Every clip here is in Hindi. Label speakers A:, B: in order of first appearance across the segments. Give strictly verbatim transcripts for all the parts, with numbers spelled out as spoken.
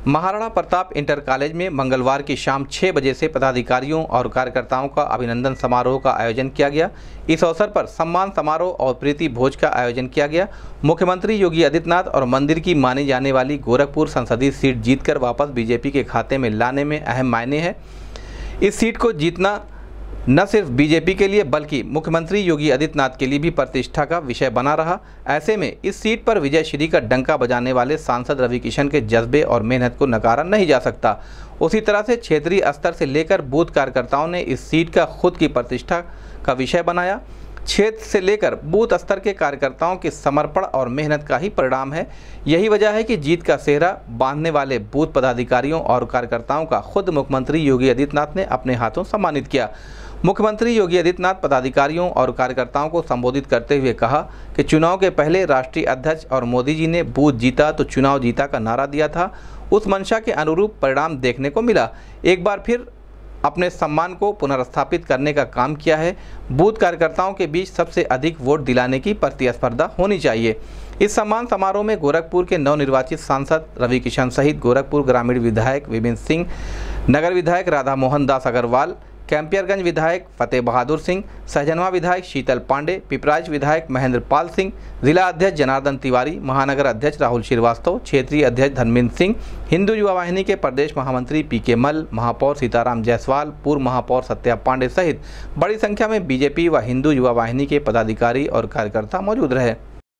A: महाराणा प्रताप इंटर कॉलेज में मंगलवार की शाम छह बजे से पदाधिकारियों और कार्यकर्ताओं का अभिनंदन समारोह का आयोजन किया गया। इस अवसर पर सम्मान समारोह और प्रीति भोज का आयोजन किया गया। मुख्यमंत्री योगी आदित्यनाथ और मंदिर की मानी जाने वाली गोरखपुर संसदीय सीट जीतकर वापस बीजेपी के खाते में लाने में अहम मायने हैं। इस सीट को जीतना न सिर्फ बीजेपी के लिए बल्कि मुख्यमंत्री योगी आदित्यनाथ के लिए भी प्रतिष्ठा का विषय बना रहा। ऐसे में इस सीट पर विजय श्री का डंका बजाने वाले सांसद रवि किशन के जज्बे और मेहनत को नकारा नहीं जा सकता। उसी तरह से क्षेत्रीय स्तर से लेकर बूथ कार्यकर्ताओं ने इस सीट का खुद की प्रतिष्ठा का विषय बनाया। क्षेत्र से लेकर बूथ स्तर के कार्यकर्ताओं के समर्पण और मेहनत का ही परिणाम है। यही वजह है कि जीत का सेहरा बांधने वाले बूथ पदाधिकारियों और कार्यकर्ताओं का खुद मुख्यमंत्री योगी आदित्यनाथ ने अपने हाथों सम्मानित किया। मुख्यमंत्री योगी आदित्यनाथ पदाधिकारियों और कार्यकर्ताओं को संबोधित करते हुए कहा कि चुनाव के पहले राष्ट्रीय अध्यक्ष और मोदी जी ने बूथ जीता तो चुनाव जीता का नारा दिया था। उस मंशा के अनुरूप परिणाम देखने को मिला। एक बार फिर अपने सम्मान को पुनर्स्थापित करने का काम किया है। बूथ कार्यकर्ताओं के बीच सबसे अधिक वोट दिलाने की प्रतिस्पर्धा होनी चाहिए। इस सम्मान समारोह में गोरखपुर के नवनिर्वाचित सांसद रवि किशन सहित गोरखपुर ग्रामीण विधायक विपिन सिंह, नगर विधायक राधा मोहन दास अग्रवाल, कैंपियरगंज विधायक फतेह बहादुर सिंह, सहजनवा विधायक शीतल पांडे, पिपराइच विधायक महेंद्र पाल सिंह, जिला अध्यक्ष जनार्दन तिवारी, महानगर अध्यक्ष राहुल श्रीवास्तव, क्षेत्रीय अध्यक्ष धर्मेंद्र सिंह, हिंदू युवा वाहिनी के प्रदेश महामंत्री पी के मल, महापौर सीताराम जायसवाल, पूर्व महापौर सत्या पांडे सहित बड़ी संख्या में बीजेपी व हिंदू युवा वाहिनी के पदाधिकारी और कार्यकर्ता मौजूद रहे।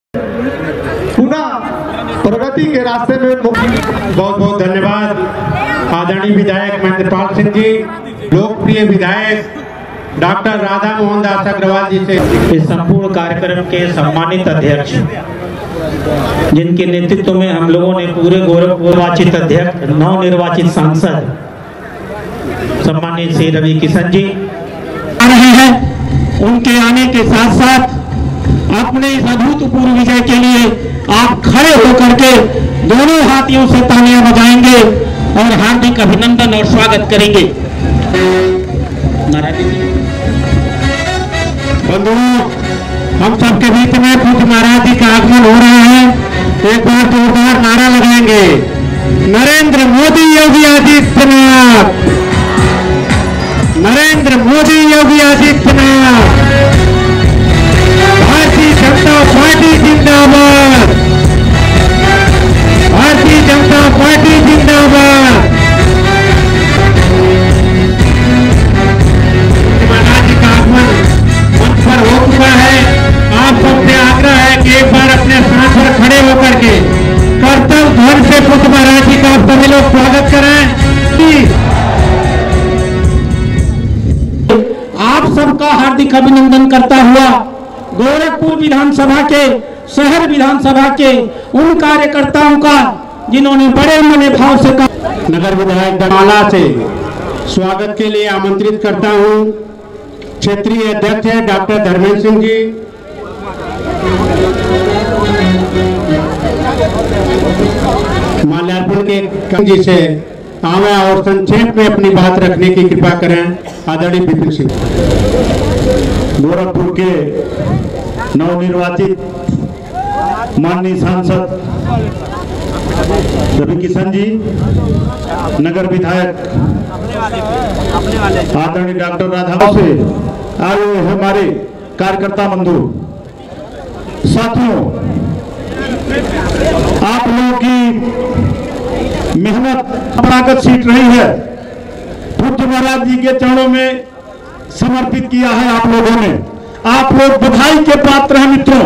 B: प्रगति के रास्ते में बहुत बहुत धन्यवाद आदरणीय विधायक महेंद्र पाल सिंह जी, लोकप्रिय विधायक डॉक्टर राधा मोहन दास अग्रवाल जी से
C: इस संपूर्ण कार्यक्रम के सम्मानित अध्यक्ष जिनके नेतृत्व में हम लोगों ने पूरे गोरखपुर निर्वाचित अध्यक्ष नव निर्वाचित सांसद सम्मानित श्री रवि किशन जी आ रहे हैं। उनके आने के साथ साथ अपने इस अभूतपूर्व विजय के लिए आप खड़े होकर के दोनों हाथियों से तालियां बजाएंगे और हार्दिक अभिनंदन और स्वागत करेंगे। बंधुओं, हम सबके बीच में पूज्य महाराज जी का आगमन हो रहा है। एक बार जोरदार नारा लगाएंगे, नरेंद्र मोदी योगी आदित्यनाथ, नरेंद्र मोदी योगी आदित्यनाथ, भारतीय जनता पार्टी जिंदाबाद, भारतीय जनता पार्टी जिंदाबाद। महाराज जी का आगमन मंच पर हो चुका है। आप सबसे आग्रह है कि एक बार अपने स्थान पर खड़े होकर के कर्तव्य ध्वनि से पुष्प महाराज जी का सभी लोग स्वागत करें। आप सबका हार्दिक अभिनंदन करता हुआ गोरखपुर विधानसभा के शहर विधानसभा के उन कार्यकर्ताओं का जिन्होंने बड़े मन भाव से
B: नगर विधायक दमाला से स्वागत के लिए आमंत्रित करता हूं। क्षेत्रीय अध्यक्ष है डॉक्टर धर्मेंद्र सिंह जी, माल्यार्पण के जी से आवे और संक्षेप में अपनी बात रखने की कृपा करें। आदरणीय विपिन सिंह।
D: गोरखपुर के नवनिर्वाचित माननीय सांसद रवि किशन जी, नगर विधायक आदरणीय डॉक्टर राधा से आए हुए हमारे कार्यकर्ता बंधु साथियों, आप लोगों की मेहनत अपरागत सीट रही है। पूज्य महाराज जी के चरणों में समर्पित किया है आप लोगों ने। आप लोग बधाई के पात्र हैं मित्रों।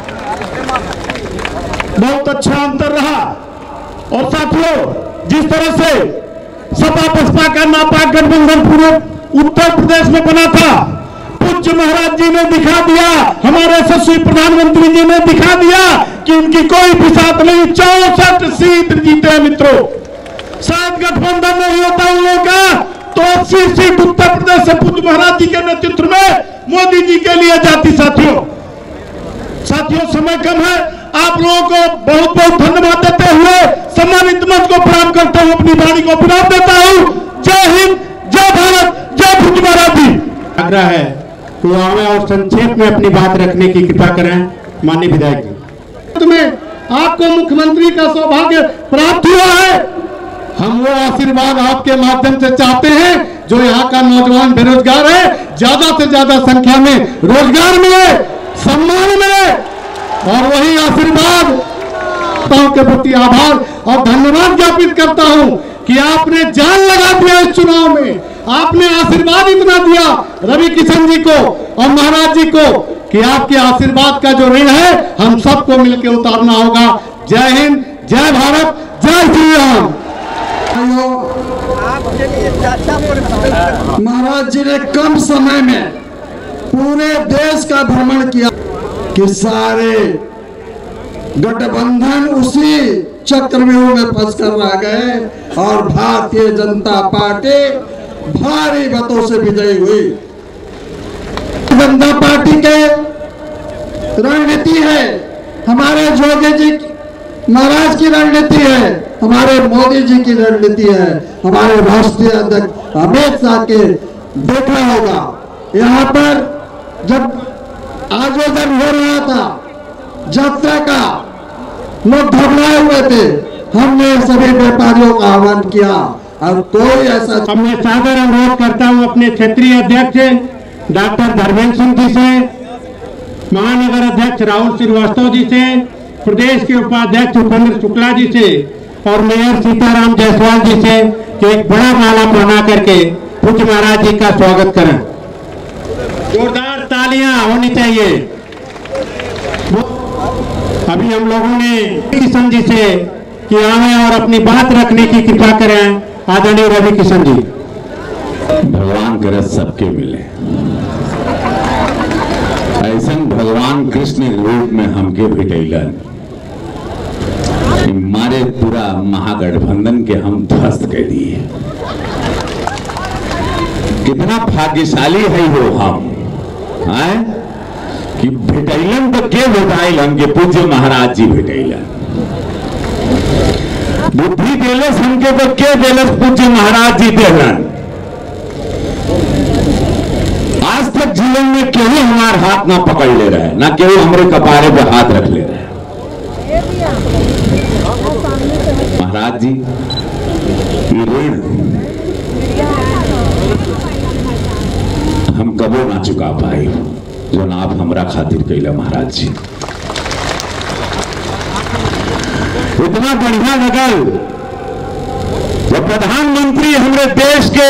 D: बहुत अच्छा अंतर रहा। और साथियों, जिस तरह से सपा बसपा का नापाक गठबंधन पूरे उत्तर प्रदेश में बना था, पूज्य महाराज जी ने दिखा दिया, हमारे यशस्वी प्रधानमंत्री जी ने दिखा दिया कि उनकी कोई बिसात नहीं। चौसठ सीट जीते मित्रों। शायद गठबंधन नहीं होता उन लोगों का तो अस्सी सीट उत्तर प्रदेश से पूज्य महाराज जी के नेतृत्व में मोदी जी के लिए जाती। साथियों साथियों समय कम है। आप लोगों को बहुत बहुत धन्यवाद देते हुए सम्मानित मंच को प्रणाम करता हूं, अपनी वाणी को विराम देता हूं। जय हिंद, जय भारत, जय पूज्य महाराज जी।
B: आग्रह है तो आवे और संक्षेप में अपनी बात रखने की कृपा करें। माननीय विधायक जी,
E: में आपको मुख्यमंत्री का सौभाग्य प्राप्त हुआ है।
D: हम वो आशीर्वाद आपके माध्यम से चाहते हैं जो यहाँ का नौजवान बेरोजगार है, ज्यादा से ज्यादा संख्या में रोजगार मिले, सम्मान मिले, और वही आशीर्वाद के प्रति आभार और धन्यवाद ज्ञापित करता हूं कि आपने जान लगा दिया इस चुनाव में, आपने आशीर्वाद इतना दिया रवि किशन जी को और महाराज जी को कि आपके आशीर्वाद का जो ऋण है हम सबको मिलकर उतारना होगा। जय हिंद, जय भारत, जय श्री राम।
E: महाराज जी ने कम समय में पूरे देश का भ्रमण किया कि सारे गठबंधन उसी चक्रव्यूह में फंसकर रह गए और भारतीय जनता पार्टी भारी मतों से विजयी हुई। जनता पार्टी के रणनीति है, हमारे जोगी जी महाराज की रणनीति है, हमारे मोदी जी की रणनीति है, हमारे राष्ट्रीय अध्यक्ष अमित शाह के देखा होगा। यहाँ पर जब आयोजन हो रहा था यात्रा का, लोग घबराए हुए थे, हमने सभी व्यापारियों का आह्वान किया और कोई ऐसा।
B: अब मैं सादर अनुरोध करता हूं अपने क्षेत्रीय अध्यक्ष डॉक्टर धर्मेंद्र सिंह जी से, महानगर अध्यक्ष राहुल श्रीवास्तव जी से, प्रदेश के उपाध्यक्ष उपेंद्र शुक्ला जी से और मेयर सीताराम जायसवाल जी से कि एक बड़ा माला पहना करके पूज्य महाराज जी का स्वागत करें। जोरदार तालियां होनी चाहिए। अभी हम लोगों ने किशन जी से कि आए और अपनी बात रखने की कृपा करें। आदरणीय रवि किशन जी।
F: भगवान करे सबके मिले, ऐसा भगवान कृष्ण रूप में हमके भेटैलन, मारे पूरा महागठबंधन के हम ध्वस्त कर दिए। कितना भाग्यशाली है वो हम, आए कि भेटैलन तो के भेटाइलन के पूज्य महाराज जी भेटैलन। बुद्धि देलस हमके तो के देलस पूज्य महाराज जी देलन। आज तक जीवन में केहू हमार हाथ ना पकड़ ले रहे, ना केहू हमारे कपारे पे हाथ रख ले रहे। महाराज जी ऋण हम कबो ना चुका पाए जो आप हमरा खातिर कैला महाराज जी। इतना बढ़िया लगल जब प्रधानमंत्री हमारे देश के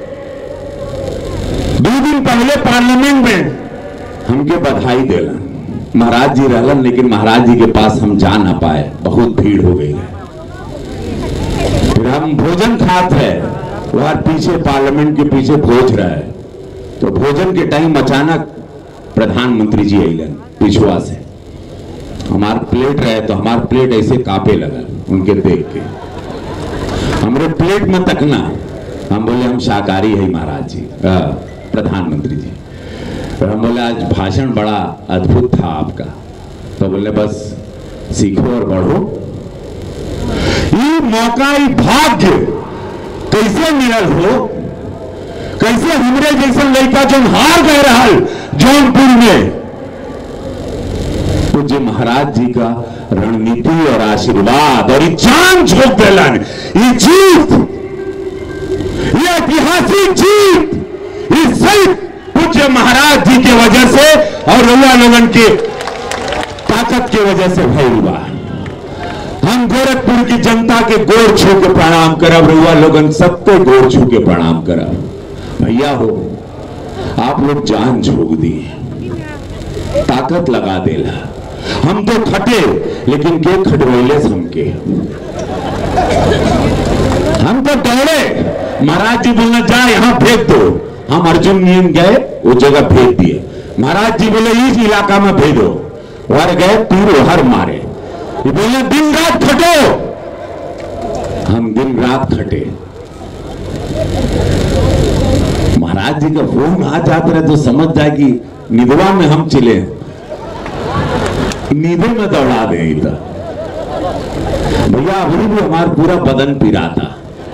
F: दो दिन पहले पार्लियामेंट में हमके बधाई देलन। महाराज जी रहलन, लेकिन महाराज जी के पास हम जा ना पाए, बहुत भीड़ हो गई है। फिर हम भोजन खाते हैं, वहां पीछे पार्लियामेंट के पीछे भोज रहा है, तो भोजन के टाइम अचानक प्रधानमंत्री जी अलन पिछुआ से, हमार प्लेट रहे तो हमार प्लेट ऐसे कांपे लगल उनके देख के। हमारे प्लेट में तकना, हम बोले हम शाकाहारी है महाराज जी, आ, प्रधानमंत्री जी। फिर हम बोले आज भाषण बड़ा अद्भुत था आपका, तो बोले बस सीखो और बढ़ो। ये मौका, ये भाग्य कैसे मिलल हो, कैसे हमरे जैसे लड़का जो हार गए रहल जौनपुर में, पूज्य महाराज जी का रणनीति और आशीर्वाद और जान झोंक देलन। ये जीत, ये ऐतिहासिक जीत, ये सिर्फ पूज्य महाराज जी के वजह से और रउआ लोगन के ताकत के वजह से भइल बा। हम गोरखपुर की जनता के गोर छू के प्रणाम करब, रउआ लोगन सबको गोर छू के प्रणाम करब। भैया हो, आप लोग जान झोंक दी, ताकत लगा देला। हम तो खटे, लेकिन के खटवैले हमके, हम तो दौड़े। महाराज जी बोलना जा यहाँ फेंक दो, हम अर्जुन नीम गए वो जगह फेंक दिए। महाराज जी बोले इस इलाका में भेजो, वर गए तीर हर मारे। ये बोले दिन रात खटो, हम दिन रात खटे। महाराज जी का फोन आ जाते रहे तो समझ जाए कि निधवा में हम चले, नींदे में दौड़ा दे। भैया अभी भी हमारा पूरा बदन पीरा था,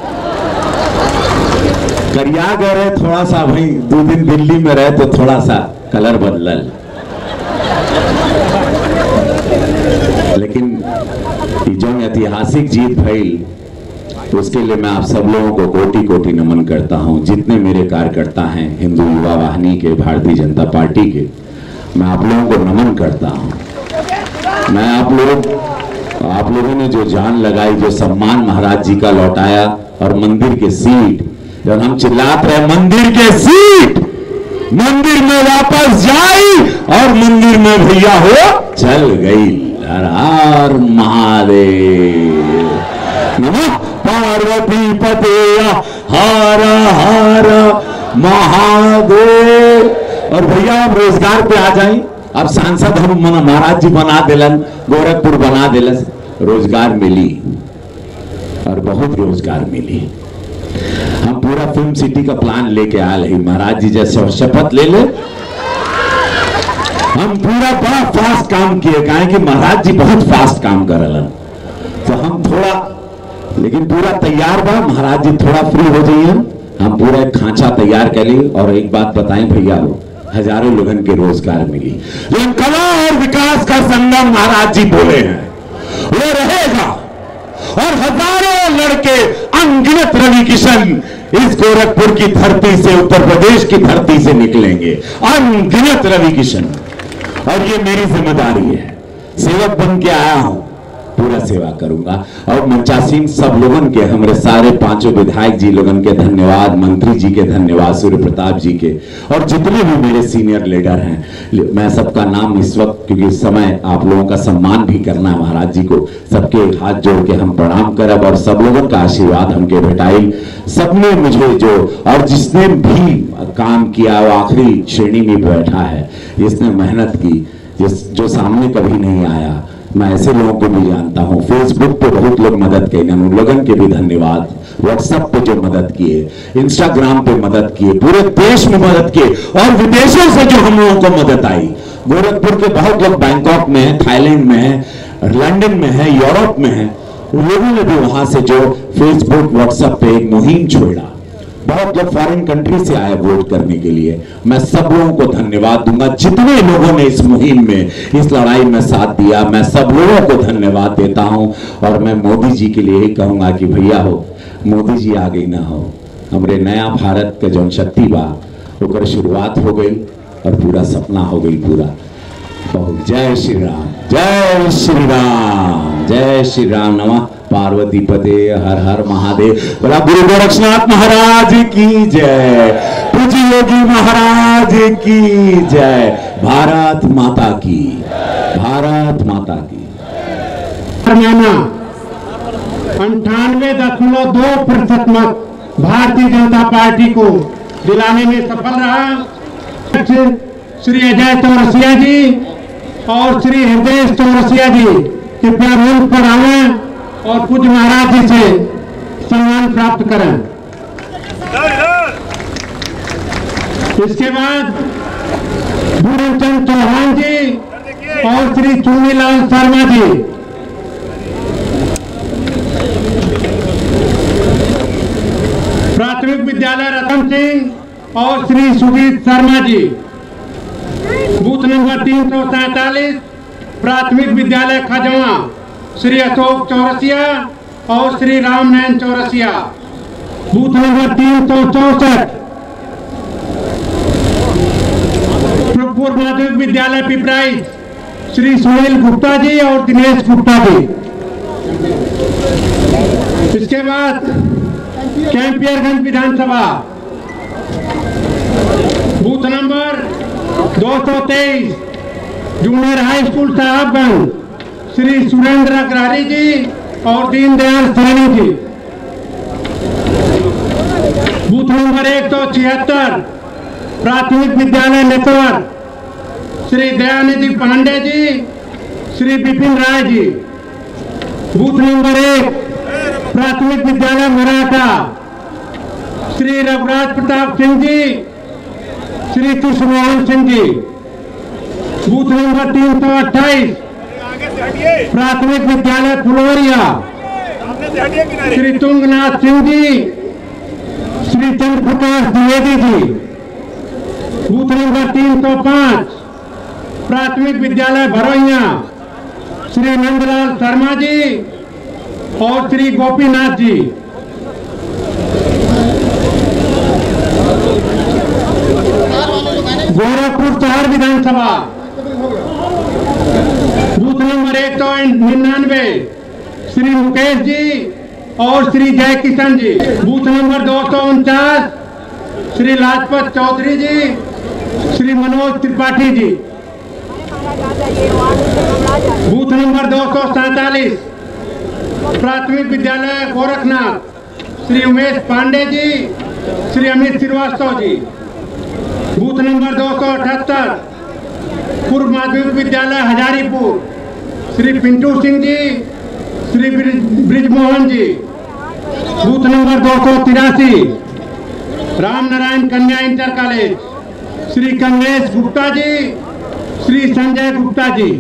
F: करिया गए रहे थोड़ा सा, भाई दो दिन दिल्ली में रहे तो थोड़ा सा कलर बदलल, लेकिन जो ऐतिहासिक जीत भइल उसके लिए मैं आप सब लोगों को कोटि कोटि नमन करता हूं। जितने मेरे कार्यकर्ता हैं हिंदू युवा वाहिनी के, भारतीय जनता पार्टी के, मैं आप लोगों को नमन करता हूं। मैं आप लोग आप लोगों ने जो जान लगाई, जो सम्मान महाराज जी का लौटाया, और मंदिर के सीट जब हम चिल्लाते रहे मंदिर के सीट मंदिर में वापस जाई, और मंदिर में भैया हो चल गई। हर हर महादेव, नमः पार्वती पते हर हर महादेव। और भैया हम रोजगार पे आ जाए। अब सांसद हम महाराज जी बना दिलन, गोरखपुर बना दिलन, रोजगार मिली और बहुत रोजगार मिली। हम पूरा फिल्म सिटी का प्लान लेके आए हैं। महाराज जी जैसे शपथ ले ले, हम पूरा बड़ा फास्ट काम किए, कहे कि महाराज जी बहुत फास्ट काम करलन, तो हम थोड़ा, लेकिन पूरा तैयार बा। महाराज जी थोड़ा फ्री हो जाइए, हम पूरा एक खांचा तैयार कर ली। और एक बात बताएं भैया, हो हजारों लोगों के रोजगार मिली। जो कला और विकास का संगम महाराज जी बोले हैं वो रहेगा, और हजारों लड़के अनगिनत रवि किशन इस गोरखपुर की धरती से, उत्तर प्रदेश की धरती से निकलेंगे, अनगिनत रवि किशन। और ये मेरी जिम्मेदारी है, सेवक बन के आया हूं, पूरा सेवा करूंगा। और मंचासीन सब लोगन के, हमारे सारे पांचों विधायक जी लोगन के धन्यवाद, मंत्री जी के धन्यवाद, सूर्य प्रताप जी के, और जितने भी मेरे सीनियर लीडर हैं, मैं सबका नाम इस वक्त, क्योंकि इस समय आप लोगों का सम्मान भी करना है महाराज जी को, सबके हाथ जोड़ के हम प्रणाम करब। और सब लोगों का आशीर्वाद हमके भेटाई। सबने मुझे जो, और जिसने भी काम किया वो आखिरी श्रेणी में बैठा है, जिसने मेहनत की, जिस जो सामने कभी नहीं आया, मैं ऐसे लोगों को भी जानता हूं। फेसबुक पे बहुत लोग मदद किए, उन लोगों के भी धन्यवाद। व्हाट्सएप पे जो मदद किए, इंस्टाग्राम पे मदद किए, पूरे देश में मदद किए, और विदेशों से जो हम लोगों को मदद आई। गोरखपुर के बहुत लोग बैंकॉक में है, थाईलैंड में है, लंदन में है, यूरोप में है, उन लोगों ने भी वहां से जो फेसबुक व्हाट्सएप पे एक मुहिम छोड़ा। बहुत लोग फॉरेन कंट्री से आए वोट करने के लिए। मैं सब लोगों को धन्यवाद दूंगा, जितने लोगों ने इस मुहिम में, इस लड़ाई में साथ दिया, मैं सब लोगों को धन्यवाद देता हूं। और मैं मोदी जी के लिए ही कहूंगा कि भैया हो, मोदी जी आ गई ना हो, हमारे नया भारत का जो शक्ति बा ओकर शुरुआत हो गई, और पूरा सपना हो गई पूरा। बहुत जय श्री राम, जय श्री राम, जय श्री राम। नमः पार्वती पते हर हर महादेव। बोला गुरु गोरक्षनाथ महाराज की जय, पूज्य योगी महाराज की जय, भारत माता की, भारत माता की।
B: हरियाणा अंठानवे दशमलव दो प्रतिशत मत भारतीय जनता पार्टी को दिलाने में सफल रहा। श्री अजय चौरसिया जी और श्री हृदय चौरसिया जी कृपया मंच पर आए और पूज्य महाराज जी से सम्मान प्राप्त करें। इसके बाद गुरुचंद चौहान जी और श्री चुन्नीलाल शर्मा जी। प्राथमिक विद्यालय रतन सिंह और श्री सुजीत शर्मा जी। बूथ नंबर तीन सौ सैतालीस प्राथमिक विद्यालय खजवा श्री अशोक चौरसिया और श्री रामनयन चौरसिया। बूथ नंबर तीन सौ चौसठ पूर्व माध्यमिक विद्यालय पिपराइच श्री सुनील गुप्ता जी और दिनेश गुप्ता जी। इसके बाद कैंपियरगंज विधानसभा बूथ नंबर दो सौ तेईस junior high school Sahabganj Shri Surendra Agrahari ji और दीनदयाल सैनी जी। बूथ नंबर एक सौ छिहत्तर प्राथमिक विद्यालय नेतवर श्री दयानिधि पांडे जी श्री विपिन राय जी। बूथ नंबर एक प्राथमिक विद्यालय मराठा श्री रघुराज प्रताप सिंह जी श्री कृष्णमोहन सिंह जी। बूथ नंबर तीन सौ अट्ठाईस प्राथमिक विद्यालय फुलवरिया श्री तुंगनाथ सिंह जी श्री चंद्र प्रकाश द्विवेदी जी। बूथ नंबर तीन सौ पाँच प्राथमिक विद्यालय भरोइया श्री नंदलाल शर्मा जी और श्री गोपीनाथ जी। विधानसभा। बूथ नंबर एक सौ निन्यानवे श्री मुकेश जी और श्री जय किशन जी। बूथ नंबर दो सौ उनचास श्री लाजपत चौधरी जी, श्री मनोज त्रिपाठी जी। बूथ नंबर दो सौ सैतालीस प्राथमिक विद्यालय गोरखनाथ श्री उमेश पांडे जी, श्री अमित श्रीवास्तव जी। बूथ नंबर दो सौ अठहत्तर पूर्व माध्यमिक विद्यालय हजारीपुर श्री पिंटू सिंह जी, श्री ब्रिजमोहन जी। बूथ नंबर दो सौ तिरासी राम नारायण कन्या इंटर कॉलेज श्री कमलेश गुप्ता जी, श्री संजय गुप्ता जी।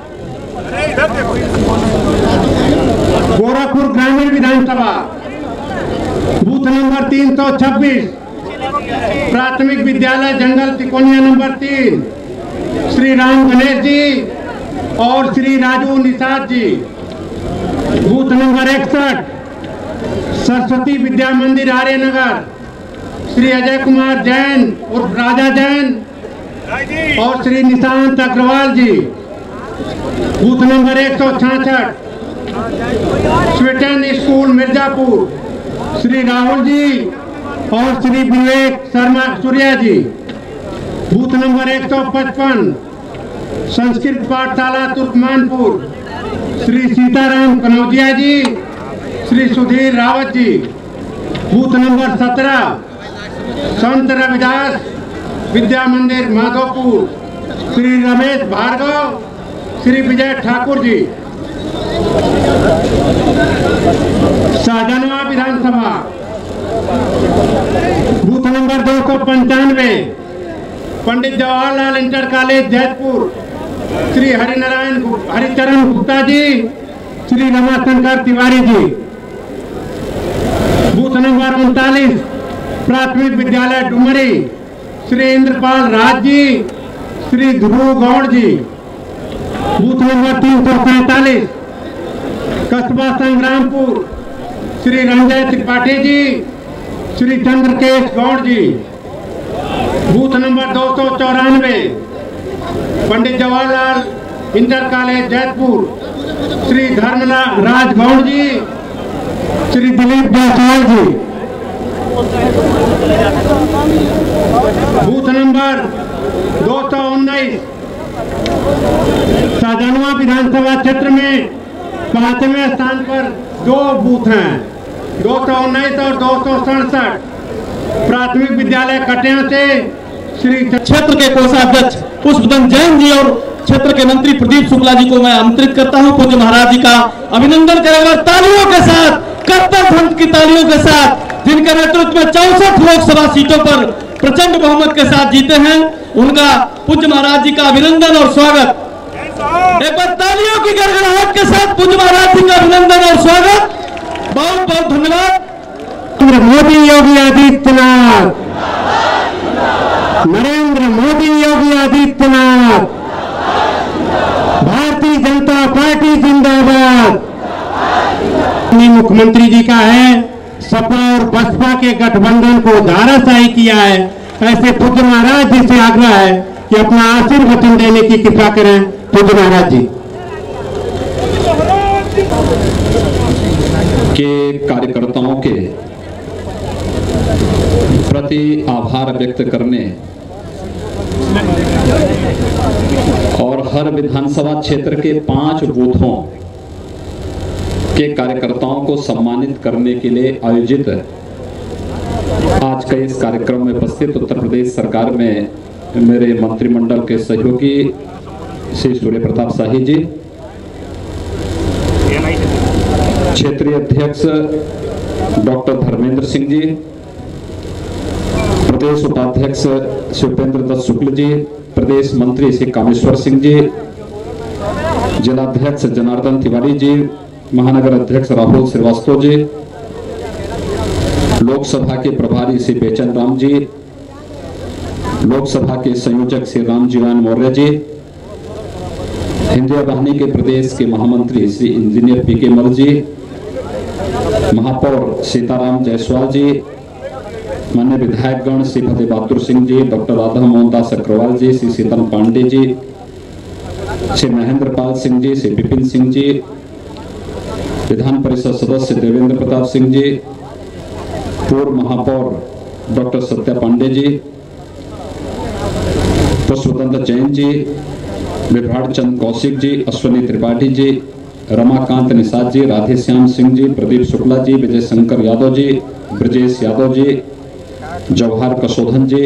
B: गोरखपुर ग्रामीण विधानसभा बूथ नंबर तीन सौ छब्बीस प्राथमिक विद्यालय जंगल तिकोनिया नंबर तीन श्री राम गणेश जी और श्री राजू निषाद जी। बूथ नंबर इकसठ सरस्वती विद्या मंदिर आर्यनगर श्री अजय कुमार जैन उर्फ राजा जैन और श्री निशांत अग्रवाल जी। बूथ नंबर एक सौ छियासठ स्वीटन स्कूल मिर्जापुर श्री राहुल जी और श्री विवेक शर्मा सूर्या जी। बूथ नंबर एक सौ पचपन संस्कृत पाठशाला तुर्कमानपुर श्री सीताराम कनौजिया जी, श्री सुधीर रावत जी। बूथ नंबर सत्रह संत रविदास विद्या मंदिर माधोपुर श्री रमेश भार्गव, श्री विजय ठाकुर जी। शाहजहां विधानसभा बूथ नंबर दो सौ पंचानवे Pandit Jawaharlal inter college Jaipur Shri Harinarayan Haricharan Gupta ji, Shri Ramashankar Tiwari ji. Booth number उनतालीस प्राथमिक विद्यालय डुमरी श्री इंद्रपाल राज जी, श्री ध्रुव गौड़ जी। बूथ नंबर तीन सौ सैतालीस कस्बा संग्रामपुर श्री रंजय त्रिपाठी जी, श्री चंद्रकेश गौड़ जी। बूथ नंबर दो सौ चौरानवे Pandit Jawaharlal inter college Jaipur Shri Dharmlal Raj Gaur ji, Shri Dilip Jaiswal ji. Booth number दो सौ उन्नीस शाहजहां विधानसभा क्षेत्र में पांचवें स्थान पर दो बूथ हैं, दो सौ उन्नीस और दो सौ सड़सठ प्राथमिक विद्यालय कटिया से श्री
G: क्षेत्र के कोषाध्यक्ष पुष्पदन जैन जी और क्षेत्र के मंत्री प्रदीप शुक्ला जी को मैं आमंत्रित करता हूं। पूज्य महाराज जी का अभिनंदन करेगा तालियों के साथ, कत्तर ध्वनि की तालियों के साथ, जिनके नेतृत्व में चौसठ लोकसभा सीटों पर प्रचंड बहुमत के साथ जीते हैं, उनका पूज्य महाराज जी का अभिनंदन और स्वागत। एक बार तालियों की गड़गड़ाहट के साथ पूज्य महाराज जी का अभिनंदन और स्वागत। बहुत बहुत धन्यवाद।
B: मोदी योगी आदित्यनाथ, नरेंद्र मोदी योगी आदित्यनाथ, भारतीय जनता पार्टी जिंदाबाद। मुख्यमंत्री जी का है सपा और बसपा के गठबंधन को धाराशाही किया है। ऐसे पूज्य महाराज जी से आग्रह है कि अपना आशीर्वचन देने की कृपा करें। पूज्य महाराज जी
H: के कार्यकर्ताओं के प्रति आभार व्यक्त करने और हर विधानसभा क्षेत्र के पांच बूथों के कार्यकर्ताओं को सम्मानित करने के लिए आयोजित आज के इस कार्यक्रम में उपस्थित उत्तर प्रदेश सरकार में मेरे मंत्रिमंडल के सहयोगी श्री सूर्य प्रताप शाही जी, क्षेत्रीय अध्यक्ष डॉक्टर धर्मेंद्र सिंह जी, प्रदेश उपाध्यक्ष शिवेंद्र दत्त शुक्ल जी, प्रदेश मंत्री श्री कामेश्वर सिंह जी, जिलाध्यक्ष जनार्दन तिवारी जी, महानगर अध्यक्ष राहुल श्रीवास्तव जी, लोकसभा के प्रभारी श्री बेचन राम जी, लोकसभा के संयोजक श्री राम जीवन मौर्य जी, हिंदुआ वाहिनी के प्रदेश के महामंत्री श्री इंजीनियर पी के मल जी, महापौर सीताराम जायसवाल जी, मान्य विधायकगण श्री फतेह बहादुर सिंह जी, डॉक्टर राधा मोहन दास अग्रवाल जी, श्री शीतल पांडे जी, श्री महेंद्र पाल सिंह जी, श्री विपिन सिंह जी, विधान परिषद सदस्य देवेंद्र प्रताप सिंह जी, पूर्व महापौर डॉक्टर सत्या पांडे जी, पुष्पतंत्र जैन जी, विभ्राट चंद कौशिक जी, अश्वनी त्रिपाठी जी, रमाकांत निषाद जी, राधेश्याम सिंह जी, प्रदीप शुक्ला जी, विजय शंकर यादव जी, ब्रजेश यादव जी, जवाहर कसोधन जी,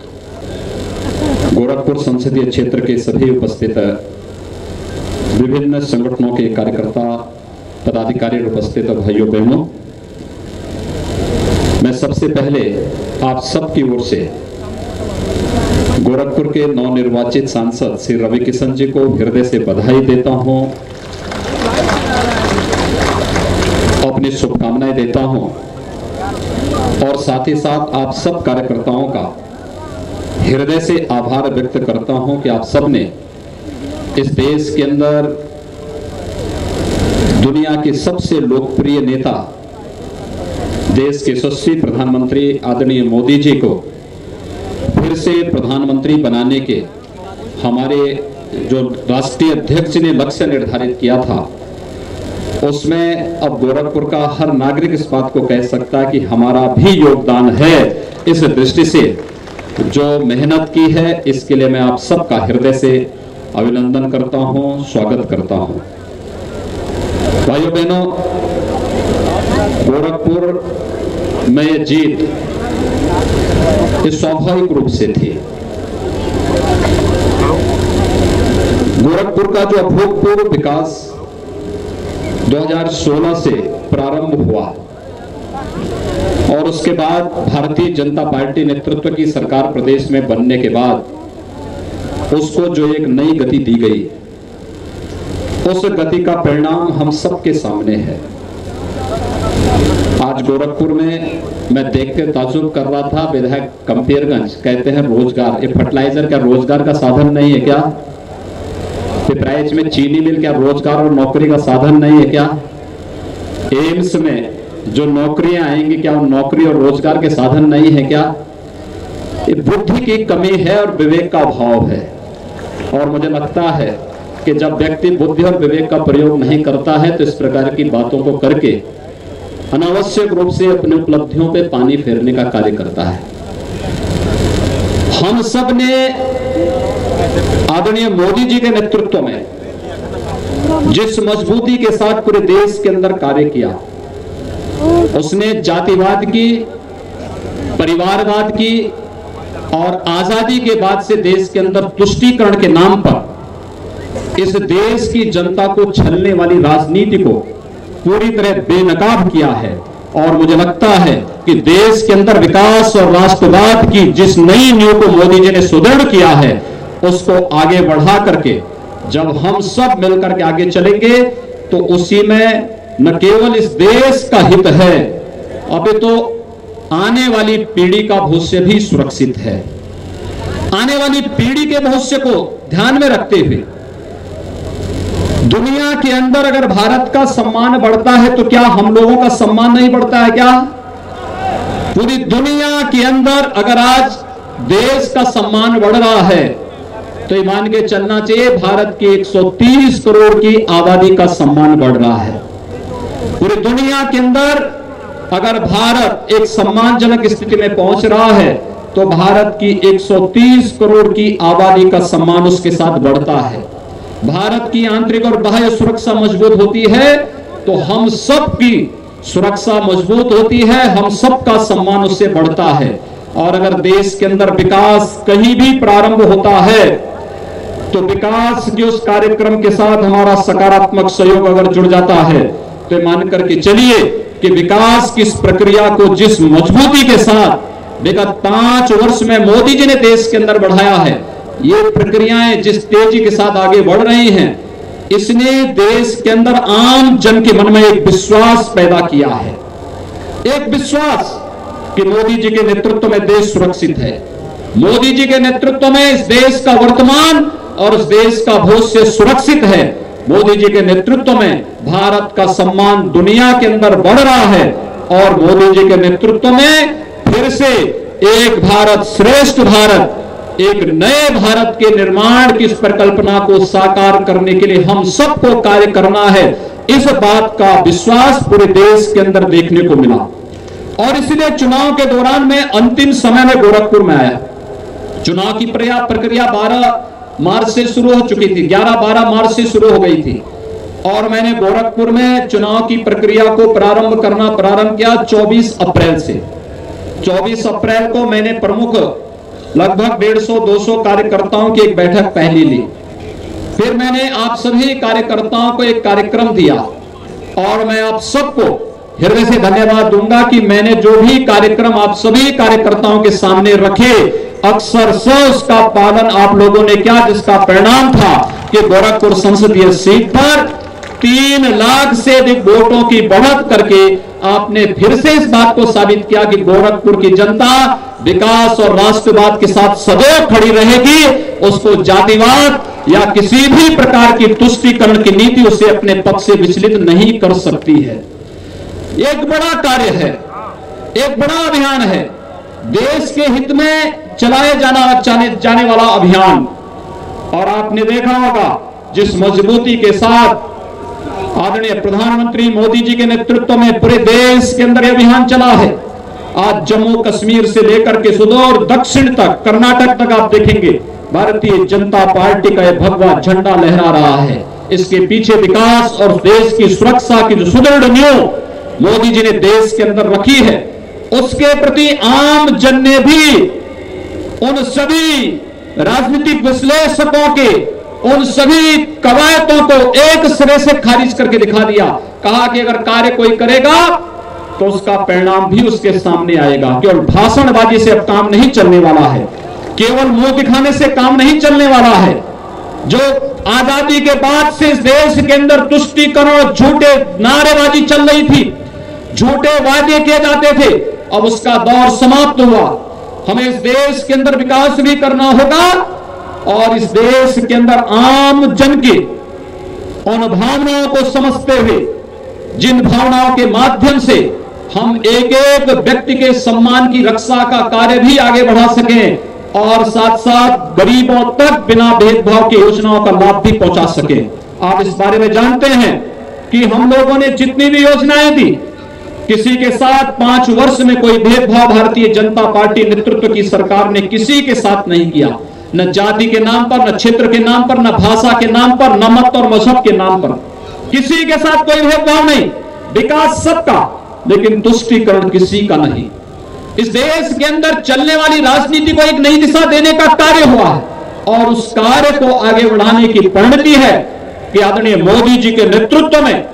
H: गोरखपुर संसदीय क्षेत्र के सभी उपस्थित विभिन्न संगठनों के कार्यकर्ता, पदाधिकारी उपस्थित भाइयों बहनों, मैं सबसे पहले आप सबकी ओर से गोरखपुर के नवनिर्वाचित सांसद श्री रवि किशन जी को हृदय से बधाई देता हूं, अपनी शुभकामनाएं देता हूं और साथ ही साथ आप सब कार्यकर्ताओं का हृदय से आभार व्यक्त करता हूं कि आप सब ने इस देश के अंदर दुनिया के सबसे लोकप्रिय नेता, देश के यशस्वी प्रधानमंत्री आदरणीय मोदी जी को फिर से प्रधानमंत्री बनाने के हमारे जो राष्ट्रीय अध्यक्ष ने लक्ष्य निर्धारित किया था, उसमें अब गोरखपुर का हर नागरिक इस बात को कह सकता है कि हमारा भी योगदान है। इस दृष्टि से जो मेहनत की है, इसके लिए मैं आप सबका हृदय से अभिनंदन करता हूं, स्वागत करता हूं। भाइयों बहनों, गोरखपुर में ये जीत इस स्वाभाविक रूप से थी। गोरखपुर का जो अभूतपूर्व विकास दो हज़ार सोलह से प्रारंभ हुआ और उसके बाद भारतीय जनता पार्टी नेतृत्व की सरकार प्रदेश में बनने के बाद उसको जो एक नई गति दी गई, उस गति का परिणाम हम सबके सामने है। आज गोरखपुर में मैं देख के ताजुब कर रहा था, विधायक कंपेरगंज कहते हैं रोजगार, ये फर्टिलाइजर क्या रोजगार का साधन नहीं है क्या? पिपराइच में चीनी मिल क्या रोजगार और नौकरी का साधन नहीं है क्या? एम्स में जो नौकरियां आएंगी क्या वो नौकरी और रोजगार के साधन नहीं है क्या? ये बुद्धि की कमी है और विवेक का अभाव है। और मुझे लगता है कि जब व्यक्ति बुद्धि और विवेक का प्रयोग नहीं करता है तो इस प्रकार की बातों को करके अनावश्यक रूप से अपनी उपलब्धियों पे पानी फेरने का कार्य करता है। हम सब ने आदरणीय मोदी जी के नेतृत्व में जिस मजबूती के साथ पूरे देश के अंदर कार्य किया, उसने जातिवाद की, परिवारवाद की और आजादी के बाद से देश के अंदर तुष्टीकरण के नाम पर इस देश की जनता को छलने वाली राजनीति को पूरी तरह बेनकाब किया है। और मुझे लगता है कि देश के अंदर विकास और राष्ट्रवाद की जिस नई नींव को मोदी जी ने सुदृढ़ किया है, उसको आगे बढ़ा करके जब हम सब मिलकर के आगे चलेंगे तो उसी में न केवल इस देश का हित है, अभी तो आने वाली पीढ़ी का भविष्य भी सुरक्षित है। आने वाली पीढ़ी के भविष्य को ध्यान में रखते हुए दुनिया के अंदर अगर भारत का सम्मान बढ़ता है तो क्या हम लोगों का सम्मान नहीं बढ़ता है क्या? पूरी दुनिया के अंदर अगर आज देश का सम्मान बढ़ रहा है तो ये मान के चलना चाहिए भारत की एक सौ तीस करोड़ की आबादी का सम्मान बढ़ रहा है। पूरी दुनिया के अंदर अगर भारत एक सम्मानजनक स्थिति में पहुंच रहा है तो भारत की एक सौ तीस करोड़ की आबादी का सम्मान उसके साथ बढ़ता है। भारत की आंतरिक और बाह्य सुरक्षा मजबूत होती है तो हम सब की सुरक्षा मजबूत होती है, हम सबका सम्मान उससे बढ़ता है। और अगर देश के अंदर विकास कहीं भी प्रारंभ होता है तो विकास के उस कार्यक्रम के साथ हमारा सकारात्मक सहयोग अगर जुड़ जाता है तो मान करके चलिए कि विकास की इस प्रक्रिया को जिस मजबूती के साथ विगत पांच वर्ष में मोदी जी ने देश के अंदर बढ़ाया है, ये प्रक्रियाएं जिस तेजी के साथ आगे बढ़ रही हैं, इसने देश के अंदर आम जन के मन में एक विश्वास पैदा किया है। एक विश्वास कि मोदी जी के नेतृत्व में देश सुरक्षित है, मोदी जी के नेतृत्व में इस देश का वर्तमान और इस देश का भविष्य सुरक्षित है। मोदी जी के नेतृत्व में भारत का सम्मान दुनिया के अंदर बढ़ रहा है और मोदी जी के नेतृत्व में फिर से एक भारत श्रेष्ठ भारत, एक नए भारत के निर्माण की इस परिकल्पना को साकार करने के लिए हम सबको कार्य करना है। इस बात का विश्वास पूरे देश के अंदर देखने को मिला और इसलिए चुनाव के दौरान मैं अंतिम समय में गोरखपुर में आया। चुनाव की प्रक्रिया बारह मार्च से शुरू हो चुकी थी, ग्यारह बारह मार्च से शुरू हो गई थी और मैंने गोरखपुर में चुनाव की प्रक्रिया को प्रारंभ करना प्रारंभ किया चौबीस अप्रैल से। चौबीस अप्रैल को मैंने प्रमुख लगभग डेढ़ सौ दो सौ कार्यकर्ताओं की एक बैठक पहली ली। फिर मैंने आप सभी कार्यकर्ताओं को एक कार्यक्रम दिया और मैं आप सबको हृदय से धन्यवाद दूंगा कि मैंने जो भी कार्यक्रम आप सभी कार्यकर्ताओं के सामने रखे, अक्सर से उसका पालन आप लोगों ने किया, जिसका परिणाम था कि गोरखपुर संसदीय सीट पर तीन लाख से अधिक वोटों की बढ़त करके आपने फिर से इस बात को साबित किया कि गोरखपुर की जनता विकास और राष्ट्रवाद के साथ सदैव खड़ी रहेगी। उसको जातिवाद या किसी भी प्रकार की तुष्टीकरण की नीति उसे अपने पक्ष से विचलित नहीं कर सकती है। एक बड़ा कार्य है, एक बड़ा अभियान है, देश के हित में चलाए जाना जाने, जाने वाला अभियान। और आपने देखा होगा जिस मजबूती के साथ आदरणीय प्रधानमंत्री मोदी जी के नेतृत्व में पूरे देश के अंदर यह अभियान चला है। आज जम्मू कश्मीर से लेकर के सुदूर दक्षिण तक, कर्नाटक तक आप देखेंगे भारतीय जनता पार्टी का यह भगवा झंडा लहरा रहा है। इसके पीछे विकास और देश की सुरक्षा की जो सुदृढ़ नींव मोदी जी ने देश के अंदर रखी है, उसके प्रति आम जन ने भी उन सभी राजनीतिक विश्लेषकों के उन सभी कवायतों को एक सिरे से खारिज करके दिखा दिया। कहा कि अगर कार्य कोई करेगा तो उसका परिणाम भी उसके सामने आएगा। केवल भाषणबाजी से अब काम नहीं चलने वाला है, केवल मुंह दिखाने से काम नहीं चलने वाला है। जो आजादी के बाद से इस देश के अंदर तुष्टीकरण, झूठे नारेबाजी चल रही थी, झूठे वादे किए जाते थे, अब उसका दौर समाप्त हुआ। हमें इस देश के अंदर विकास भी करना होगा और इस देश के अंदर आम जन के उन भावनाओं को समझते हुए, जिन भावनाओं के माध्यम से हम एक एक व्यक्ति के सम्मान की रक्षा का कार्य भी आगे बढ़ा सकें और साथ साथ गरीबों तक बिना भेदभाव की योजनाओं का लाभ भी पहुंचा सकें। आप इस बारे में जानते हैं कि हम लोगों ने जितनी भी योजनाएं दी, किसी के साथ पांच वर्ष में कोई भेदभाव भारतीय जनता पार्टी नेतृत्व की सरकार ने किसी के साथ नहीं किया। न जाति के नाम पर, न क्षेत्र के नाम पर, न भाषा के नाम पर, न मत और मजहब के नाम पर, किसी के साथ कोई भेदभाव नहीं। विकास सबका, लेकिन तुष्टीकरण किसी का नहीं। इस देश के अंदर चलने वाली राजनीति को एक नई दिशा देने का कार्य हुआ है और उस कार्य को आगे बढ़ाने की परिणति है कि आदरणीय मोदी जी के नेतृत्व में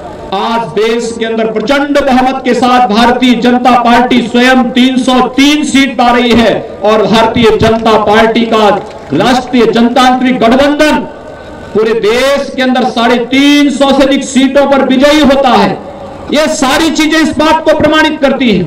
H: आज देश के अंदर प्रचंड बहुमत के साथ भारतीय जनता पार्टी स्वयं तीन सौ तीन सीट पा रही है और भारतीय जनता पार्टी का राष्ट्रीय जनतांत्रिक गठबंधन पूरे देश के अंदर साढ़े तीन सौ से अधिक सीटों पर विजयी होता है। ये सारी चीजें इस बात को प्रमाणित करती हैं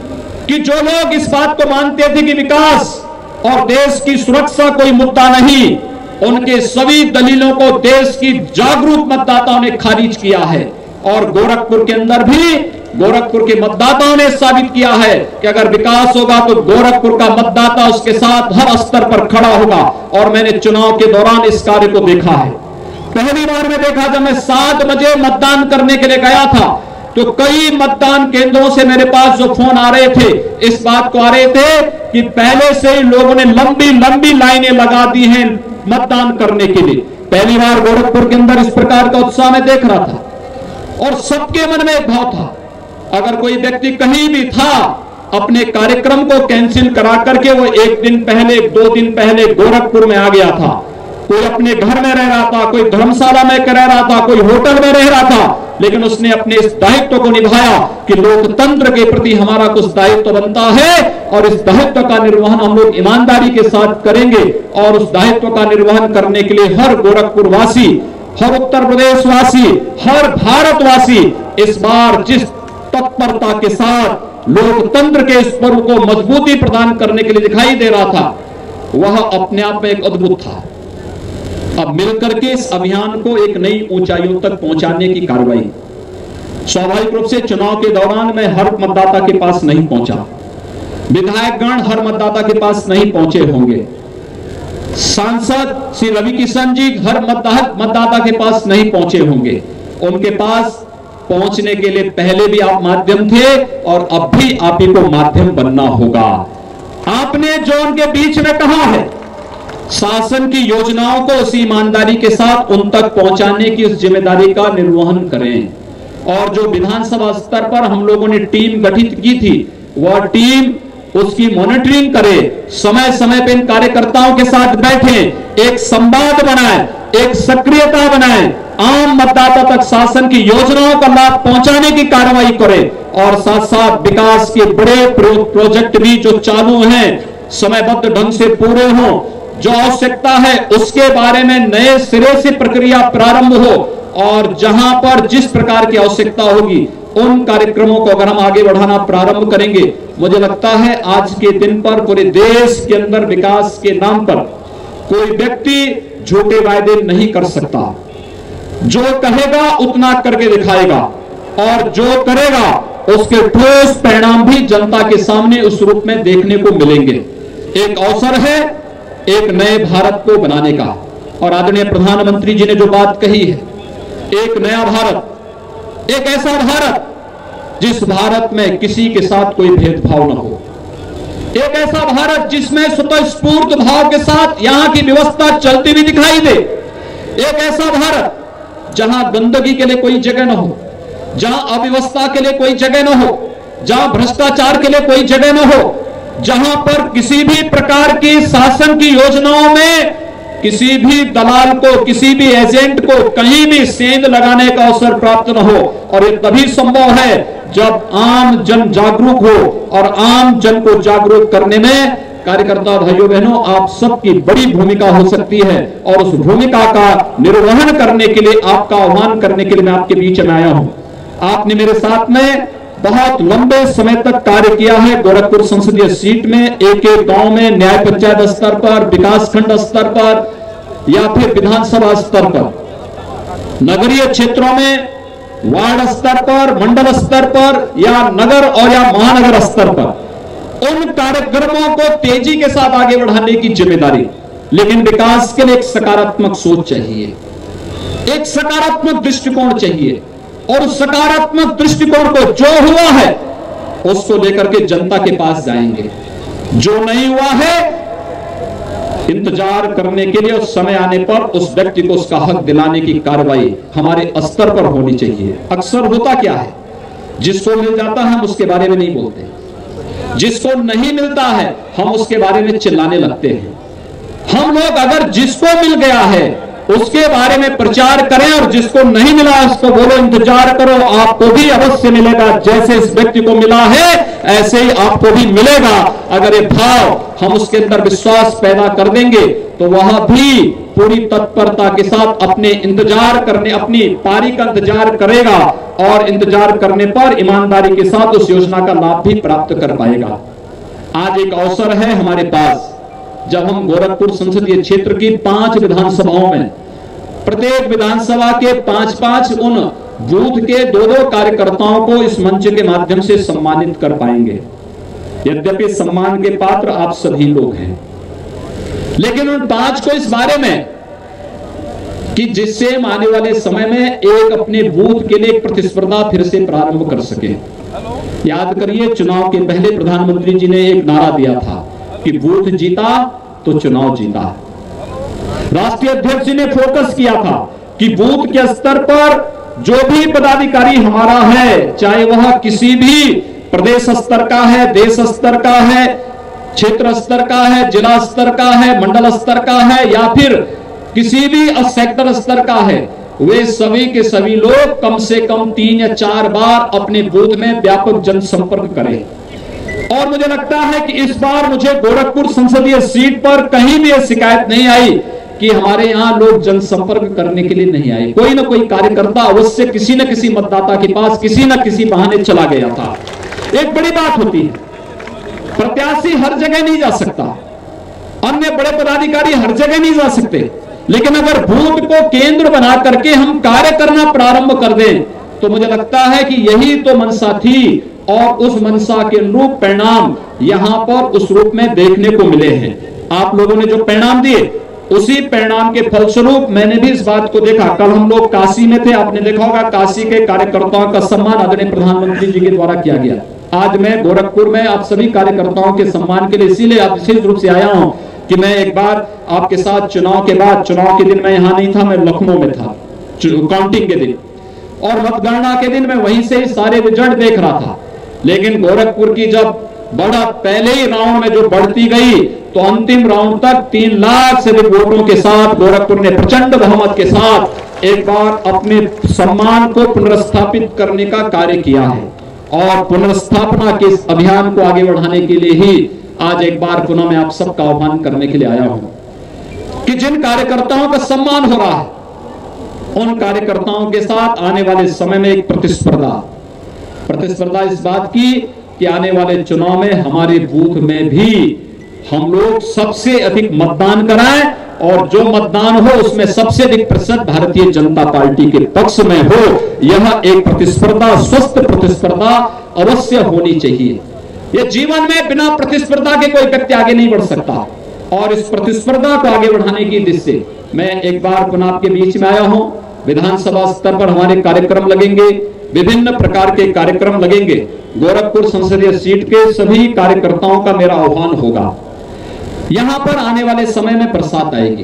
H: कि जो लोग इस बात को मानते थे कि विकास और देश की सुरक्षा कोई मुद्दा नहीं, उनके सभी दलीलों को देश की जागरूक मतदाताओं ने खारिज किया है। और गोरखपुर के अंदर भी गोरखपुर के मतदाताओं ने साबित किया है कि अगर विकास होगा तो गोरखपुर का मतदाता उसके साथ हर स्तर पर खड़ा होगा। और मैंने चुनाव के दौरान इस कार्य को देखा है। पहली बार में देखा जब मैं सात बजे मतदान करने के लिए गया था तो कई मतदान केंद्रों से मेरे पास जो फोन आ रहे थे, इस बात को आ रहे थे कि पहले से ही लोगों ने लंबी लंबी लाइनें लगा दी हैं मतदान करने के लिए। पहली बार गोरखपुर के अंदर इस प्रकार का उत्साह मैं देख रहा था और सबके मन में एक भाव था, अगर कोई व्यक्ति कहीं भी था अपने कार्यक्रम को कैंसिल करा करके वो एक दिन पहले, दो दिन पहले गोरखपुर में आ गया था। कोई अपने घर में रह रहा था, कोई धर्मशाला में रह रहा था, कोई होटल में रह रहा था, लेकिन उसने अपने इस दायित्व को निभाया कि लोकतंत्र के प्रति हमारा कुछ दायित्व बनता है और इस दायित्व का निर्वहन हम लोग ईमानदारी के साथ करेंगे। और उस दायित्व का निर्वहन करने के लिए हर गोरखपुर वासी, हर उत्तर प्रदेश वासी, हर भारतवासी इस बार जिस तत्परता के साथ लोकतंत्र के इस पर्व को मजबूती प्रदान करने के लिए दिखाई दे रहा था, वह अपने आप में एक अद्भुत था। अब मिलकर के इस अभियान को एक नई ऊंचाइयों तक पहुंचाने की कार्रवाई। स्वाभाविक रूप से चुनाव के दौरान मैं हर मतदाता के पास नहीं पहुंचा, विधायकगण हर मतदाता के पास नहीं पहुंचे होंगे। सांसद श्री रवि किशन जी हर मतदाता के पास नहीं पहुंचे होंगे। उनके पास पहुंचने के लिए पहले भी आप माध्यम थे और अब भी आप ही को माध्यम बनना होगा। आपने जो उनके बीच में कहा है, शासन की योजनाओं को उसी ईमानदारी के साथ उन तक पहुंचाने की उस जिम्मेदारी का निर्वहन करें। और जो विधानसभा स्तर पर हम लोगों ने टीम गठित की थी, वह टीम उसकी मॉनिटरिंग करे, समय समय पर इन कार्यकर्ताओं के साथ बैठे, एक संवाद बनाए, एक सक्रियता बनाए, आम मतदाता तक शासन की योजनाओं का लाभ पहुंचाने की कार्रवाई करे और साथ साथ विकास के बड़े प्रोजेक्ट भी जो चालू हैं समयबद्ध ढंग से पूरे हों। जो आवश्यकता है उसके बारे में नए सिरे से प्रक्रिया प्रारंभ हो और जहां पर जिस प्रकार की आवश्यकता होगी उन कार्यक्रमों को अगर हम आगे बढ़ाना प्रारंभ करेंगे, मुझे लगता है आज के दिन पर पूरे देश के अंदर विकास के नाम पर कोई व्यक्ति झूठे वायदे नहीं कर सकता। जो कहेगा उतना करके दिखाएगा और जो करेगा उसके ठोस परिणाम भी जनता के सामने उस रूप में देखने को मिलेंगे। एक अवसर है एक नए भारत को बनाने का, और आदरणीय प्रधानमंत्री जी ने जो बात कही है, एक नया भारत, एक ऐसा भारत जिस भारत में किसी के साथ कोई भेदभाव न हो, एक ऐसा भारत जिसमें स्वतःस्फूर्त भाव के साथ यहां की व्यवस्था चलती हुई दिखाई दे, एक ऐसा भारत जहां गंदगी के लिए कोई जगह न हो, जहां अव्यवस्था के लिए कोई जगह न हो, जहां भ्रष्टाचार के लिए कोई जगह न हो, जहां पर किसी भी प्रकार की शासन की योजनाओं में किसी भी दलाल को, किसी भी एजेंट को कहीं भी सेंध लगाने का अवसर प्राप्त न हो। और ये तभी संभव है जब आम जन जागरूक हो, और आम जन को जागरूक करने में कार्यकर्ता भाइयों बहनों आप सबकी बड़ी भूमिका हो सकती है। और उस भूमिका का निर्वहन करने के लिए, आपका आह्वान करने के लिए मैं आपके बीच में आया हूं। आपने मेरे साथ में बहुत लंबे समय तक कार्य किया है गोरखपुर संसदीय सीट में, एक एक गांव में, न्याय पंचायत स्तर पर, विकास खंड स्तर पर या फिर विधानसभा स्तर पर, नगरीय क्षेत्रों में, वार्ड स्तर पर, मंडल स्तर पर या नगर और या महानगर स्तर पर उन कार्यक्रमों को तेजी के साथ आगे बढ़ाने की जिम्मेदारी। लेकिन विकास के लिए एक सकारात्मक सोच चाहिए, एक सकारात्मक दृष्टिकोण चाहिए, और उस सकारात्मक दृष्टिकोण को जो हुआ है उसको लेकर के जनता के पास जाएंगे। जो नहीं हुआ है इंतजार करने के लिए उस समय आने पर उस व्यक्ति को उसका हक दिलाने की कार्रवाई हमारे स्तर पर होनी चाहिए। अक्सर होता क्या है, जिसको मिल जाता है हम उसके बारे में नहीं बोलते, जिसको नहीं मिलता है हम उसके बारे में चिल्लाने लगते हैं। हम लोग अगर जिसको मिल गया है उसके बारे में प्रचार करें और जिसको नहीं मिला उसको बोलो इंतजार करो, आपको भी अवश्य मिलेगा। जैसे इस व्यक्ति को मिला है ऐसे ही आपको भी मिलेगा। अगर ये भाव हम उसके अंदर विश्वास पैदा कर देंगे तो वह भी पूरी तत्परता के साथ अपने इंतजार करने, अपनी पारी का इंतजार करेगा और इंतजार करने पर ईमानदारी के साथ उस योजना का लाभ भी प्राप्त कर पाएगा। आज एक अवसर है हमारे पास, जब हम गोरखपुर संसदीय क्षेत्र की पांच विधानसभाओं में प्रत्येक विधानसभा के पांच पांच उन बूथ के दो दो कार्यकर्ताओं को इस मंच के माध्यम से सम्मानित कर पाएंगे। यद्यपि सम्मान के पात्र आप सभी लोग हैं, लेकिन उन पांच को इस बारे में कि जिससे हम आने वाले समय में एक अपने बूथ के लिए प्रतिस्पर्धा फिर से प्रारंभ कर सके। याद करिए, चुनाव के पहले प्रधानमंत्री जी ने एक नारा दिया था कि बूथ जीता तो चुनाव जीता। राष्ट्रीय अध्यक्ष जी ने फोकस किया था कि बूथ के स्तर पर जो भी पदाधिकारी हमारा है, चाहे वह किसी भी प्रदेश स्तर का है, देश स्तर का है, क्षेत्र स्तर का है, जिला स्तर का है, मंडल स्तर का है या फिर किसी भी सेक्टर स्तर का है, वे सभी के सभी लोग कम से कम तीन या चार बार अपने बूथ में व्यापक जनसंपर्क करें। और मुझे लगता है कि इस बार मुझे गोरखपुर संसदीय सीट पर कहीं भी शिकायत नहीं आई कि हमारे यहां लोग जनसंपर्क करने के लिए नहीं आए। कोई ना कोई कार्यकर्ता अवश्य किसी न किसी मतदाता के पास किसी न किसी बहाने चला गया था। एक बड़ी बात होती है, प्रत्याशी हर जगह नहीं जा सकता, अन्य बड़े पदाधिकारी हर जगह नहीं जा सकते, लेकिन अगर बूथ को केंद्र बना करके हम कार्य करना प्रारंभ कर दें तो मुझे लगता है कि यही तो मंशा थी और उस मंशा के अनुरूप परिणाम यहां पर उस रूप में देखने को मिले हैं। आप लोगों ने जो परिणाम दिए उसी परिणाम के फलस्वरूप मैंने भी इस बात को देखा। कल हम लोग काशी में थे, आपने देखा होगा काशी के कार्यकर्ताओं का सम्मान आदरणीय प्रधानमंत्री जी के द्वारा किया गया। आज मैं गोरखपुर में आप सभी कार्यकर्ताओं के सम्मान के लिए इसीलिए आप विशेष रूप से आया हूं कि मैं एक बार आपके साथ चुनाव के बाद, चुनाव के दिन मैं यहां नहीं था, मैं लखनऊ में था काउंटिंग के दिन, और मतगणना के दिन मैं वहीं से ही सारे रिजल्ट देख रहा था। लेकिन गोरखपुर की जब बढ़ा पहले ही राउंड में जो बढ़ती गई तो अंतिम राउंड तक तीन लाख से अधिक वोटों के साथ गोरखपुर ने प्रचंड बहुमत के साथ एक बार अपने सम्मान को पुनर्स्थापित करने का कार्य किया है। और पुनर्स्थापना के इस अभियान को आगे बढ़ाने के लिए ही आज एक बार पुनः मैं आप सबका आह्वान करने के लिए आया हूं कि जिन कार्यकर्ताओं का सम्मान हो रहा है उन कार्यकर्ताओं के साथ आने वाले समय में एक प्रतिस्पर्धा प्रतिस्पर्धा इस बात की कि आने वाले चुनाव में हमारे बूथ में भी हम लोग सबसे अधिक मतदान कराएं और जो मतदान हो उसमें सबसे अधिक प्रतिशत भारतीय जनता पार्टी के पक्ष में हो। यह एक प्रतिस्पर्धा, स्वस्थ प्रतिस्पर्धा अवश्य होनी चाहिए। यह जीवन में बिना प्रतिस्पर्धा के कोई व्यक्ति आगे नहीं बढ़ सकता और इस प्रतिस्पर्धा को आगे बढ़ाने की दिशा से मैं एक बार पुनः आपके बीच में आया हूं। विधानसभा स्तर पर हमारे कार्यक्रम लगेंगे, विभिन्न प्रकार के कार्यक्रम लगेंगे। गोरखपुर संसदीय सीट के सभी कार्यकर्ताओं का मेरा आह्वान होगा। यहां पर आने वाले समय में बरसात आएगी।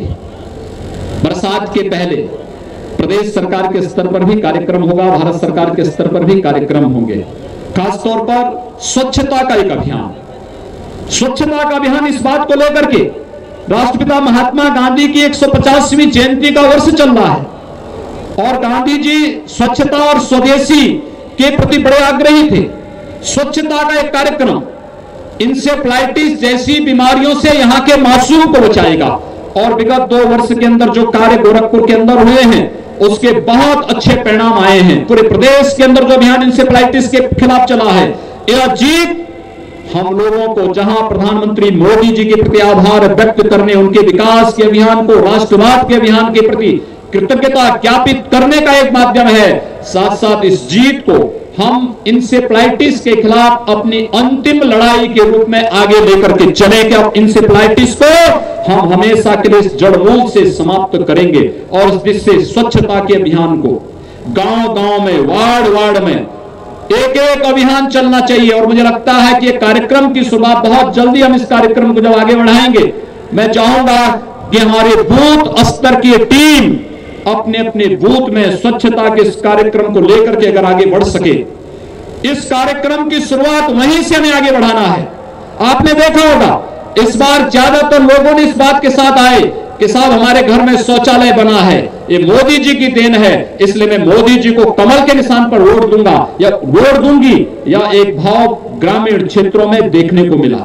H: बरसात के पहले प्रदेश सरकार के स्तर पर भी कार्यक्रम होगा, भारत सरकार के स्तर पर भी कार्यक्रम होंगे। खासतौर पर स्वच्छता का एक अभियान, स्वच्छता का अभियान इस बात को लेकर के राष्ट्रपिता महात्मा गांधी की एक सौ पचासवीं जयंती का वर्ष चल रहा है और गांधी जी स्वच्छता और स्वदेशी के प्रति बड़े आग्रही थे। स्वच्छता का एक कार्यक्रम इंसेफ्लाइटिस जैसी बीमारियों से यहां के मासूम को बचाएगा और विगत दो वर्ष के अंदर जो कार्य गोरखपुर के अंदर हुए हैं उसके बहुत अच्छे परिणाम आए हैं। पूरे प्रदेश के अंदर जो अभियान इंसेफ्लाइटिस के खिलाफ चला है, यह जीत हम लोगों को, जहां प्रधानमंत्री मोदी जी के प्रति आभार व्यक्त करने, उनके विकास के अभियान को, राष्ट्रवाद के अभियान के प्रति कृतज्ञता ज्ञापित करने का एक माध्यम है। साथ साथ इस जीत को हम इंसेफ्लाइटिस के खिलाफ अपनी अंतिम लड़ाई के रूप में आगे लेकर के चले कि अब इंसेफ्लाइटिस को हम हमेशा के लिए जड़ मूल से समाप्त करेंगे और जिससे स्वच्छता के अभियान को गांव गांव में, वार्ड वार्ड में एक एक अभियान चलना चाहिए। और मुझे लगता है कि कार्यक्रम की शुरुआत बहुत जल्दी, हम इस कार्यक्रम को जब आगे बढ़ाएंगे, मैं चाहूंगा कि हमारे बूथ स्तर की टीम अपने अपने बूथ में स्वच्छता के इस कार्यक्रम को लेकर के अगर आगे बढ़ सके, इस कार्यक्रम की शुरुआत वहीं से हमें आगे बढ़ाना है। आपने देखा होगा इस बार ज्यादातर लोगों ने इस बात के साथ आए कि साहब हमारे घर में शौचालय बना है, ये मोदी जी की देन है, इसलिए मैं मोदी जी को कमल के निशान पर वोट दूंगा या वोट दूंगी। या एक भाव ग्रामीण क्षेत्रों में देखने को मिला।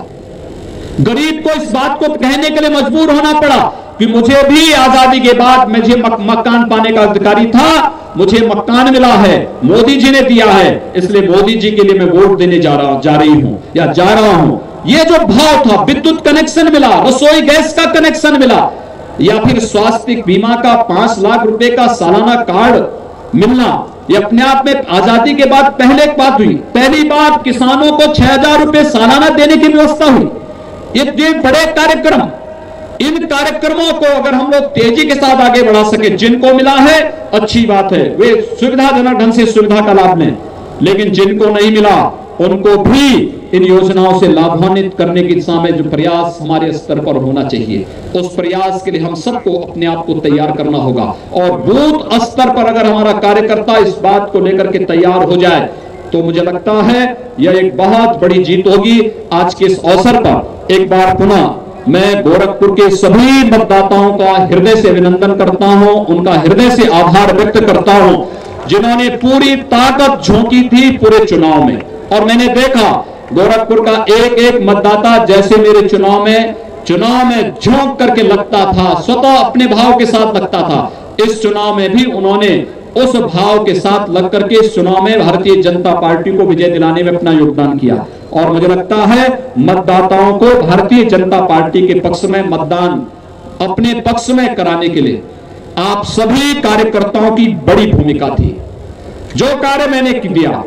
H: गरीब को इस बात को कहने के लिए मजबूर होना पड़ा कि मुझे भी आजादी के बाद मुझे मक, मकान पाने का अधिकारी था, मुझे मकान मिला है, मोदी जी ने दिया है, इसलिए मोदी जी के लिए मैं वोट देने जा रहा जा रही हूं या जा रहा हूं। ये जो भाव था, विद्युत कनेक्शन मिला, रसोई गैस का कनेक्शन मिला, या फिर स्वास्थ्य बीमा का पांच लाख रुपए का सालाना कार्ड मिलना, ये अपने आप में आजादी के बाद पहले एक बात हुई। पहली बात किसानों को छह हजार रुपए सालाना देने की व्यवस्था हुई। ये बड़े कार्यक्रम, इन कार्यक्रमों को अगर हम लोग तेजी के साथ आगे बढ़ा सके, जिनको मिला है अच्छी बात है, वे सुविधाजनक ढंग से सुविधा का लाभ लें, लेकिन जिनको नहीं मिला उनको भी इन योजनाओं से लाभान्वित करने की दिशा में जो प्रयास हमारे स्तर पर होना चाहिए, उस प्रयास के लिए हम सबको अपने आप को तैयार करना होगा। और बूथ स्तर पर अगर हमारा कार्यकर्ता इस बात को लेकर के तैयार हो जाए तो मुझे लगता है यह एक बहुत बड़ी जीत होगी। आज के इस अवसर पर एक बार पुनः मैं गोरखपुर के सभी मतदाताओं का हृदय से अभिनंदन करता हूं, उनका हृदय से आभार व्यक्त करता हूं जिन्होंने पूरी ताकत झोंकी थी पूरे चुनाव में। और मैंने देखा गोरखपुर का एक एक मतदाता जैसे मेरे चुनाव में चुनाव में झोंक करके लगता था, स्वतः अपने भाव के साथ लगता था, इस चुनाव में भी उन्होंने उस भाव के साथ लग करके इस चुनाव में भारतीय जनता पार्टी को विजय दिलाने में अपना योगदान किया। और मुझे लगता है मतदाताओं को भारतीय जनता पार्टी के पक्ष में मतदान अपने पक्ष में कराने के लिए आप सभी कार्यकर्ताओं की बड़ी भूमिका थी। जो कार्य मैंने किया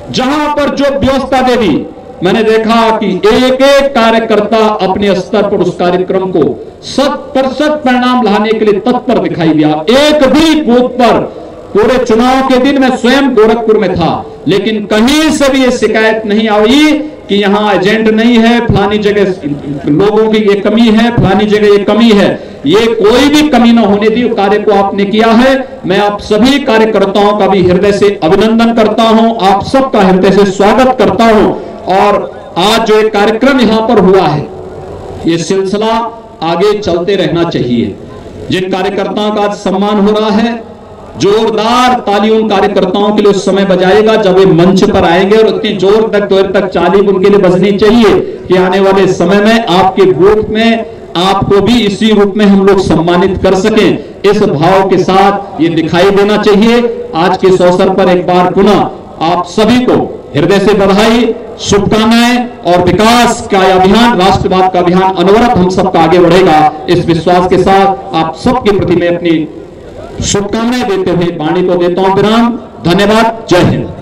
H: जहां पर जो व्यवस्था दे दी, मैंने देखा कि एक एक कार्यकर्ता अपने स्तर पर उस कार्यक्रम को शत प्रतिशत परिणाम लाने के लिए तत्पर दिखाई दिया। एक भी बूथ पर, पूरे चुनाव के दिन मैं स्वयं गोरखपुर में था, लेकिन कहीं से भी ये शिकायत नहीं आई कि यहां एजेंट नहीं है, फलानी जगह लोगों की ये कमी है, फलानी जगह ये कमी है। ये कोई भी कमी ना होने दी, कार्य को आपने किया है। मैं आप सभी कार्यकर्ताओं का भी हृदय से अभिनंदन करता हूं, आप सबका हृदय से स्वागत करता हूं। और आज जो एक कार्यक्रम यहां पर हुआ है, ये सिलसिला आगे चलते रहना चाहिए। जिन कार्यकर्ताओं का आज सम्मान हो रहा है, जोरदार ताली उन कार्यकर्ताओं के लिए उस समय बजाएगा जब वे मंच पर आएंगे, और उतनी जोर तक देर तक चाली उनके लिए बजनी चाहिए कि आने वाले समय में आपके ग्रुप में आपको भी इसी रूप में हम लोग सम्मानित कर सकें। इस भाव के साथ ये दिखाई देना चाहिए। आज के इस अवसर पर एक बार पुनः आप सभी को हृदय से बधाई, शुभकामनाएं और विकास का अभियान, राष्ट्रवाद का अभियान अनवरत हम सबका आगे बढ़ेगा। इस विश्वास के साथ आप सबके प्रति मैं अपनी शुभकामनाएं देते हुए वाणी को देता हूं विराम। धन्यवाद। जय हिंद।